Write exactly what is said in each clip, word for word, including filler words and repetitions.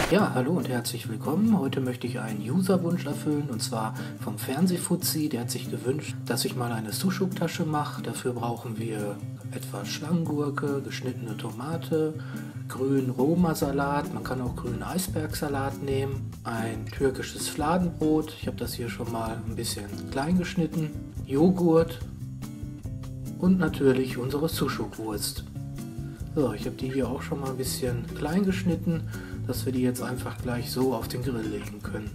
Ja, hallo und herzlich willkommen. Heute möchte ich einen Userwunsch erfüllen, und zwar vom Fernsehfuzzi. Der hat sich gewünscht, dass ich mal eine Sushuk-Tasche mache. Dafür brauchen wir etwas Schlangengurke, geschnittene Tomate, grünen Roma-Salat, man kann auch grünen Eisbergsalat nehmen, ein türkisches Fladenbrot, ich habe das hier schon mal ein bisschen klein geschnitten, Joghurt und natürlich unsere Sushuk-Wurst. So, ich habe die hier auch schon mal ein bisschen klein geschnitten, dass wir die jetzt einfach gleich so auf den Grill legen können.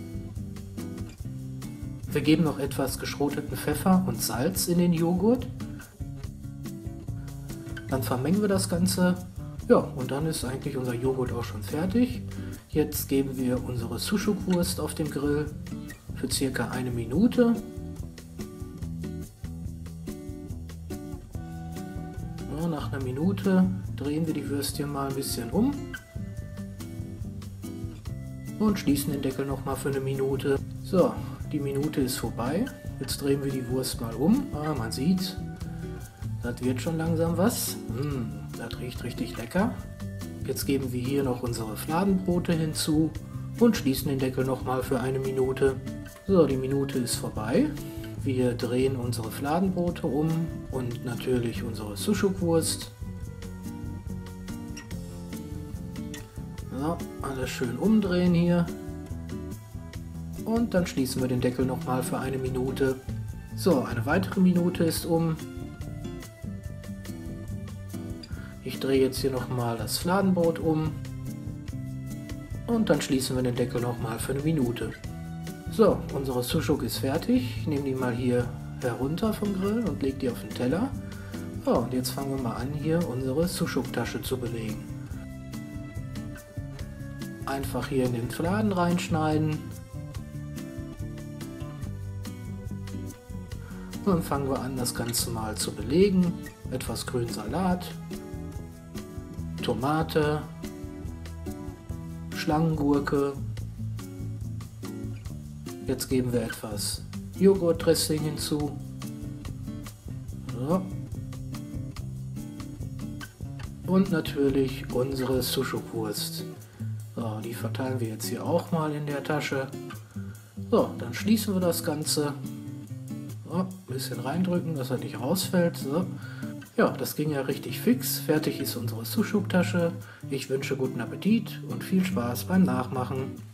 Wir geben noch etwas geschroteten Pfeffer und Salz in den Joghurt. Dann vermengen wir das Ganze. Ja, und dann ist eigentlich unser Joghurt auch schon fertig. Jetzt geben wir unsere Sushuk-Wurst auf den Grill für circa eine Minute. Ja, nach einer Minute drehen wir die Würstchen mal ein bisschen um und schließen den Deckel noch mal für eine Minute. So, die Minute ist vorbei. Jetzt drehen wir die Wurst mal um. Ah, man sieht, das wird schon langsam was. Mmh, das riecht richtig lecker. Jetzt geben wir hier noch unsere Fladenbrote hinzu und schließen den Deckel noch mal für eine Minute. So, die Minute ist vorbei. Wir drehen unsere Fladenbrote um und natürlich unsere Sushuk-Wurst. So, alles schön umdrehen hier. Und dann schließen wir den Deckel noch mal für eine Minute. So, eine weitere Minute ist um. Ich drehe jetzt hier noch mal das Fladenbrot um. Und dann schließen wir den Deckel noch mal für eine Minute. So, unsere Sushuk ist fertig. Ich nehme die mal hier herunter vom Grill und lege die auf den Teller. So, und jetzt fangen wir mal an, hier unsere Sushuk-Tasche zu belegen. Einfach hier in den Fladen reinschneiden. Und dann fangen wir an, das Ganze mal zu belegen. Etwas grünen Salat, Tomate, Schlangengurke. Jetzt geben wir etwas Joghurtdressing hinzu. So. Und natürlich unsere Sushuk-Wurst. So, die verteilen wir jetzt hier auch mal in der Tasche. So, dann schließen wir das Ganze. So, ein bisschen reindrücken, dass er nicht rausfällt. So. Ja, das ging ja richtig fix. Fertig ist unsere Sushuk-Tasche. Ich wünsche guten Appetit und viel Spaß beim Nachmachen.